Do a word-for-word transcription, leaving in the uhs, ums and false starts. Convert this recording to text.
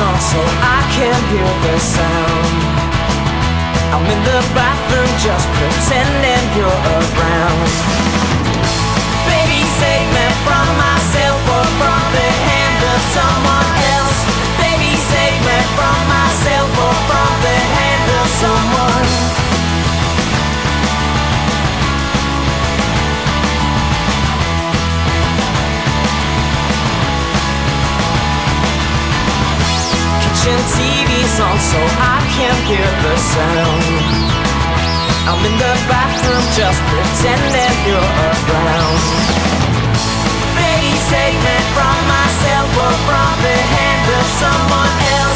on so I can hear the sound. I'm in the bathroom just pretending you're around. Baby, save me from myself or from the hand of someone else. Baby, save me from myself or from the hand of someone. Kitchen T V's on so I can hear the sound. I'm in the bathroom just pretending you're around. Baby, save me from myself or from the hand of someone else.